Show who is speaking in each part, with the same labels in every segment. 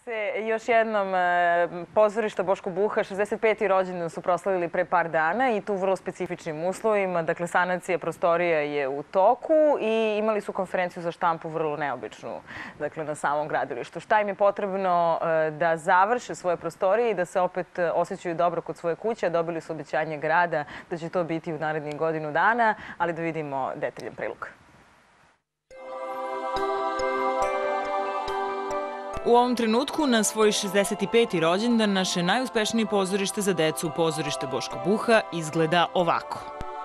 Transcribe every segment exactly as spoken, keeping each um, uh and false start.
Speaker 1: se još jednom. Pozorište Boško Buha, šezdeset peti rođendan su proslavili pre par dana i tu u vrlo specifičnim uslovima. Dakle, sanacija prostorija je u toku i imali su konferenciju za štampu vrlo neobičnu, dakle, na samom gradilištu. Šta im je potrebno da završe svoje prostorije i da se opet osjećaju dobro kod svoje kuće? Dobili su obećanje grada da će to biti u narednih godinu dana, ali da vidimo detaljan prilog. U ovom trenutku, na svoj šezdeset peti rođendan, naše najuspešnije pozorište za decu, pozorište Boško Buha, izgleda ovako.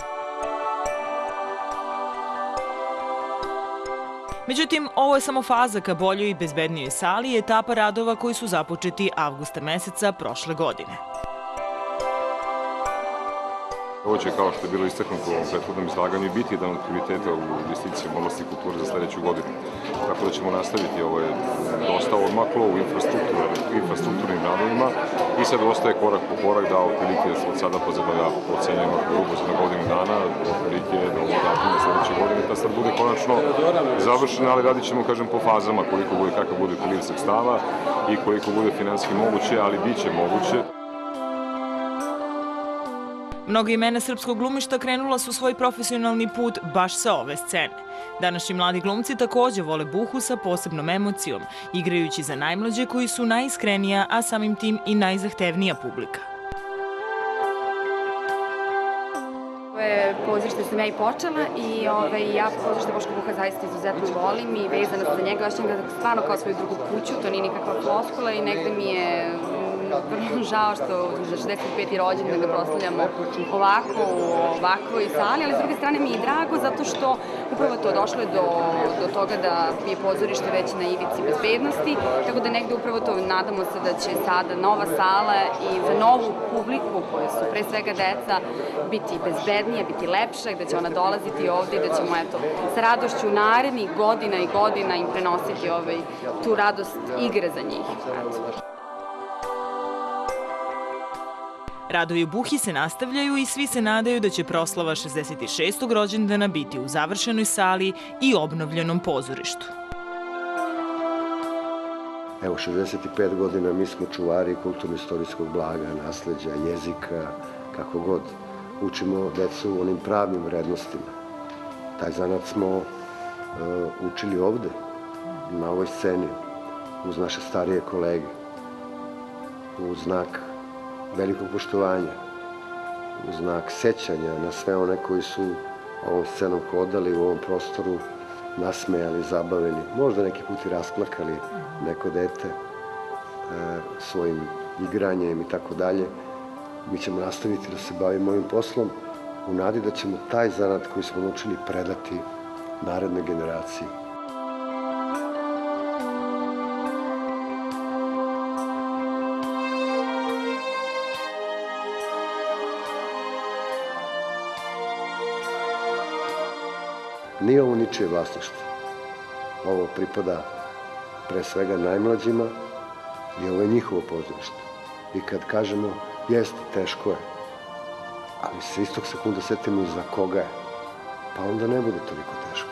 Speaker 1: Međutim, ovo je samo faza ka boljoj i bezbednijoj sali i etapa radova koji su započeti avgusta meseca prošle godine.
Speaker 2: Ovo će, kao što je bilo istaknuto u ovom prethodnom izlaganju, biti jedan od prioriteta u investiciji u oblasti kulture za sledeću godinu. Tako da ćemo nastaviti, ovo je dosta odmaklo u infrastrukturnim radovima i sad ostaje korak po korak da otprilike od sada pa za da ocenjujemo grubo za godinu dana, otprilike do ovog datuma sledeće godine, ta stvar bude konačno završena, ali radit ćemo, kažem, po fazama, koliko bude, kakav bude priliv sredstava i koliko bude finansijski moguće, ali bit će moguće.
Speaker 1: Mnoga imena srpskog glumišta krenula su svoj profesionalni put baš sa ove scene. Današnji mladi glumci takođe vole Buhu sa posebnom emocijom, igrajući za najmlađe koji su najiskrenija, a samim tim i najzahtevnija publika.
Speaker 3: Ovo je pozorište sam ja i počela i ja pozorište Boško Buha zaista izuzetno volim i vezana sam za njega. Ošćam ga stvarno kao svoju drugu kuću, to nije nikakva floskula i negde mi je vrlo žao što za šezdeset peti rođendan ga proslavljamo ovako, u ovakvoj sali, ali s druge strane mi je drago zato što upravo to došlo je do toga da je pozorište već na ivici bezbednosti, tako da negde upravo to nadamo se da će sada nova sala i za novu publiku, koje su pre svega deca, biti bezbednija, biti lepša i da će ona dolaziti ovde i da ćemo, eto, sa radošću narednih godina i godina im prenositi tu radost igre za njih.
Speaker 1: Radovi u Buhi se nastavljaju i svi se nadaju da će proslava šezdeset šestog rođendana biti u završenoj sali i obnovljenom pozorištu.
Speaker 4: Evo, šezdeset pet godina mi smo čuvari kulturno-istorijskog blaga, nasleđa, jezika, kako god. Učimo decu onim pravnim vrednostima. Taj zanat smo učili ovde, na ovoj sceni, uz naše starije kolege, u znak velikog poštovanja, u znak sećanja na sve one koji su ovom scenom hodali, u ovom prostoru nasmejali, zabavili, možda neki put i rasplakali neko dete svojim igranjem i tako dalje. Mi ćemo nastaviti da se bavimo ovim poslom u nadi da ćemo taj zanat koji smo naučili predati naredne generacije. Nije ovo ničije vlasništvo. Ovo pripada pre svega najmlađima i ovo je njihovo pozorište. I kad kažemo, jeste, teško je, ali se istog sekunda setimo i za koga je, pa onda ne bude toliko teško.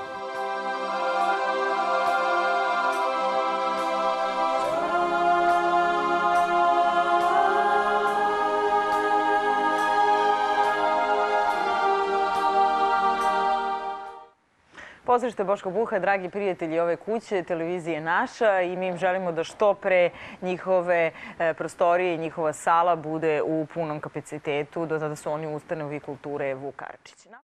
Speaker 1: Pozorište Boško Buha, dragi prijatelji ove kuće, televizije naša, i mi im želimo da što pre njihove prostorije i njihova sala bude u punom kapacitetu, do tada su oni ustanovi kulture Vuk Karadžić.